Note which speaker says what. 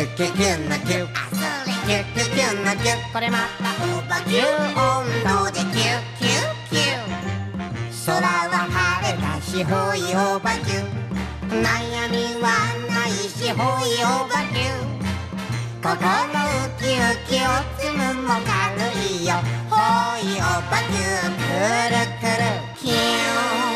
Speaker 1: ュキュキュンのキュあそれキュキュキュンのキュこれまたオバキュ温度でキュキュキュ空は晴れたしほいオバキュ悩みはないしほいオバキュ心ウキウキをつむも軽いよほいオバキュくるくるキュ